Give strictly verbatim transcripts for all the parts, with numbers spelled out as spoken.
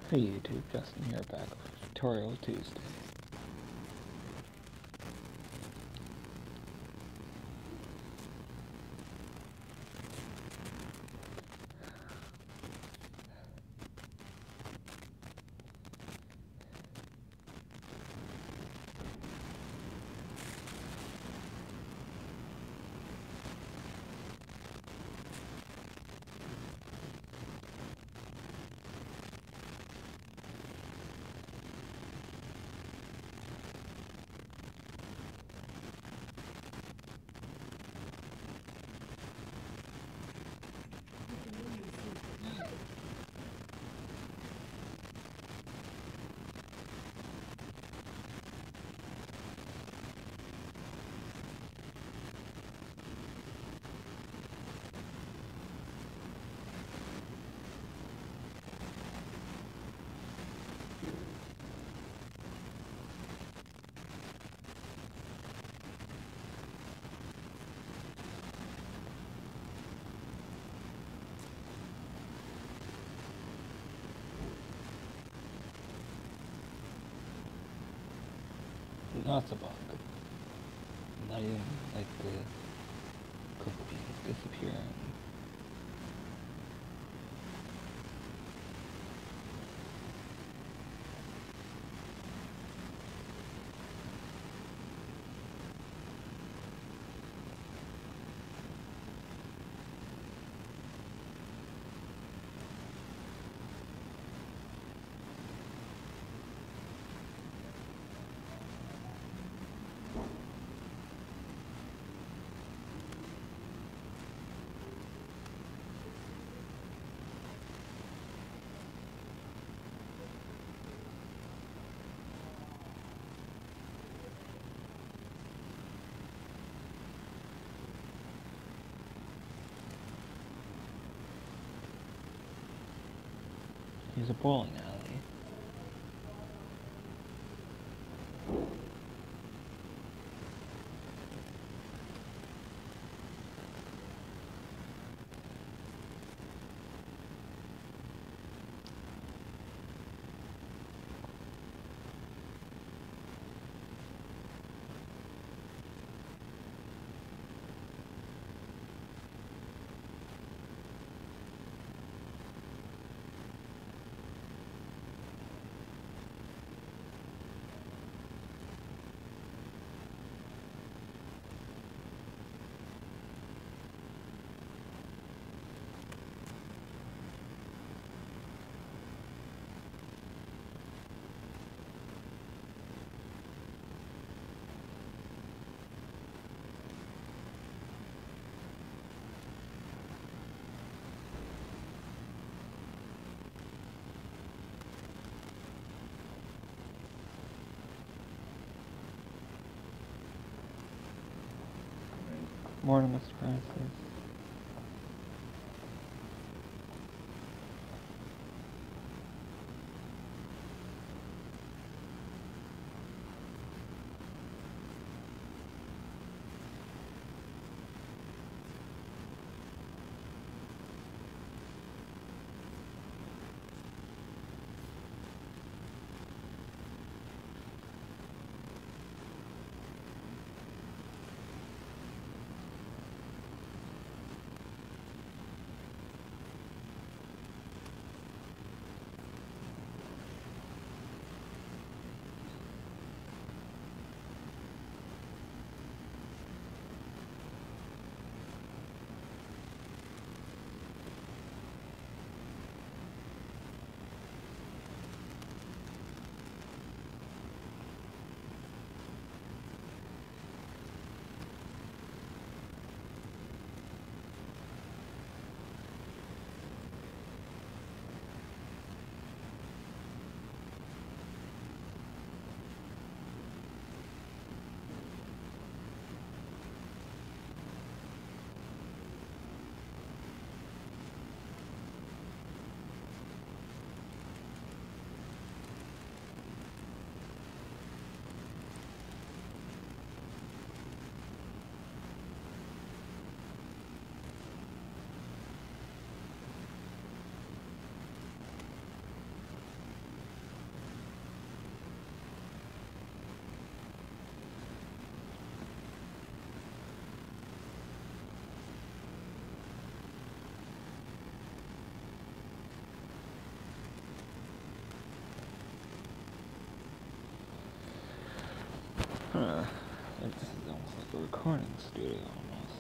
Hey YouTube, Justin here back with Tutorial Tuesday. Not a bug. Not even like the cookies disappearing. Here's a bowling alley. Morning, Mister Francis. Huh. Like, this is almost like a recording studio almost.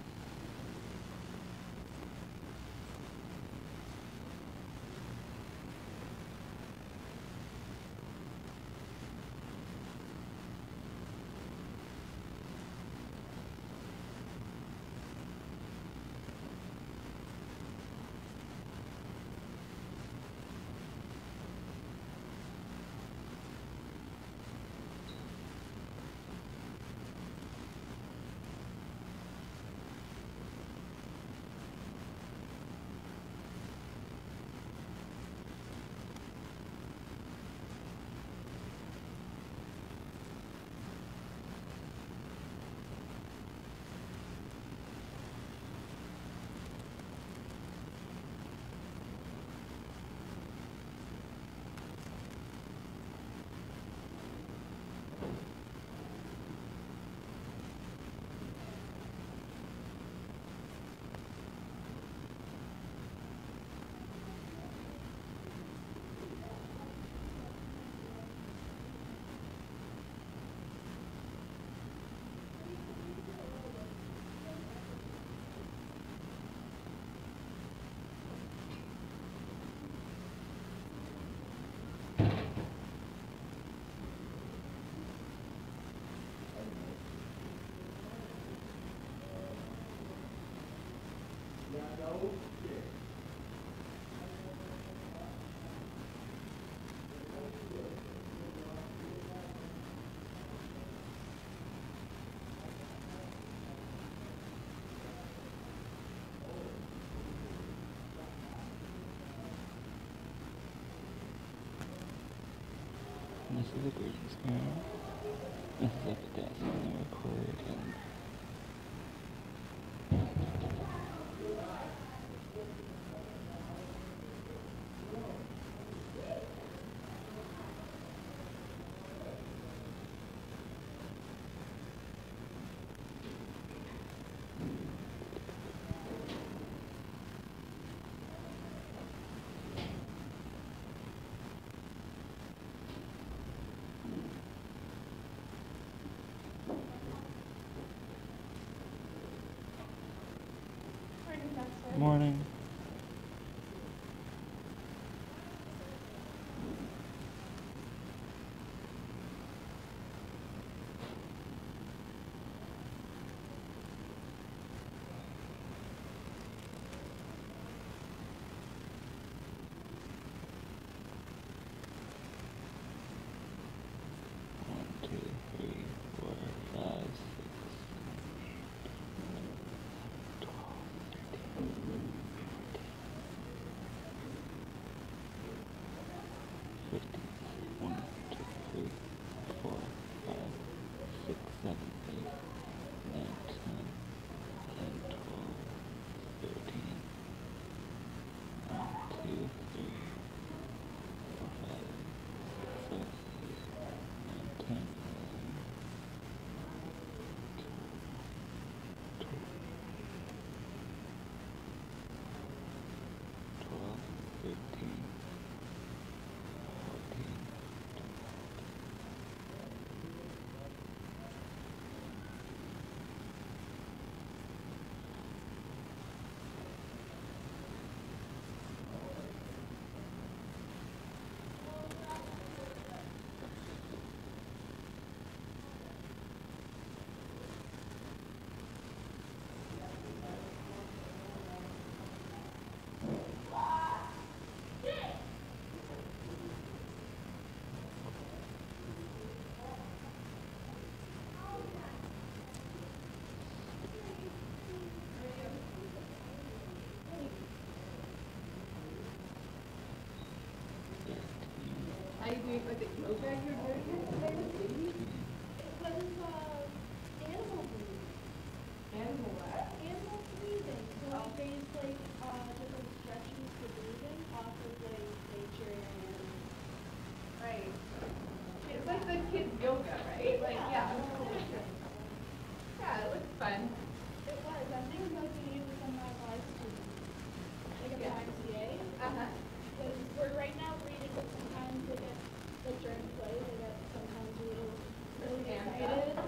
And this is a green screen. This is like a desk and they record and morning. One, two, three, four, five, six, twelve, thirteen, fifteen, one, two, three, four, five, six, seven, eight, nine, ten, eleven, twelve, thirteen, one, two, three, four, five, six, seven, eight, nine, ten, eleven, twelve, thirteen, fourteen, How you doing with the yoga you're doing here today with baby? It was uh, animal breathing. Animal what? Animal breathing. So Oh. we based like uh, different stretches for breathing off of like nature and Right. It's like the kids yoga, right? Like, yeah. Yeah, it looks fun. it was. I think I'm going to use it on my live students. Like at the Yeah. I C A. Uh-huh. Because we're right now breathing, but sometimes they get, like during play, they get sometimes a little really Amped excited.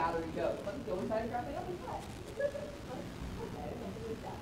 battery goes. Let me go inside and grab my other set. Okay, let's do that.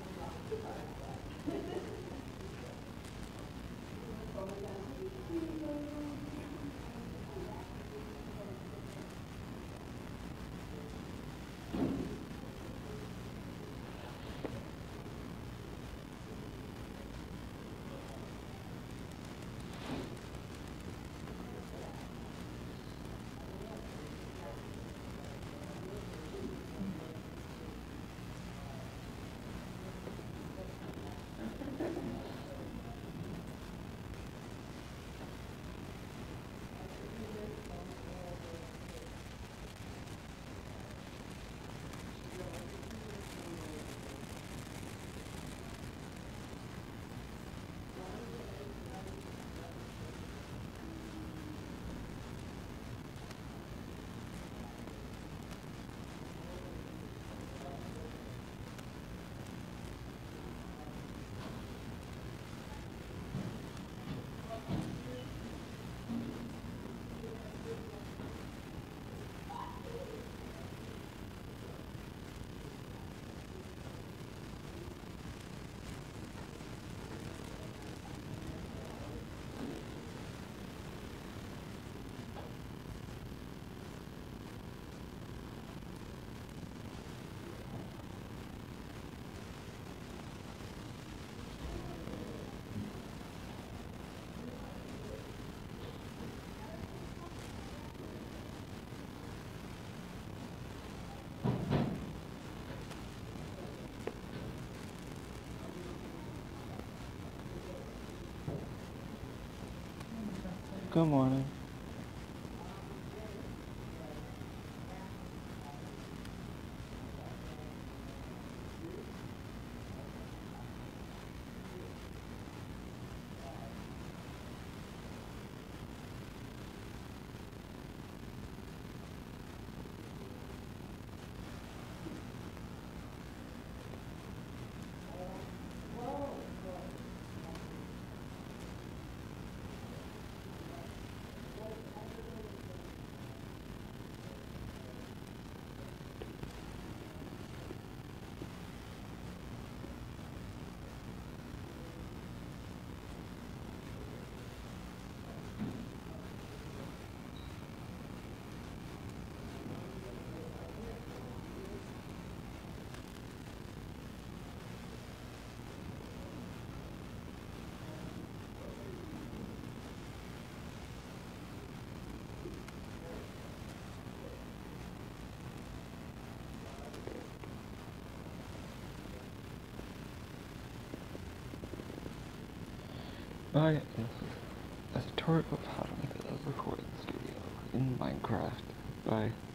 Good morning. I is a tutorial of how to make a recording studio in Minecraft by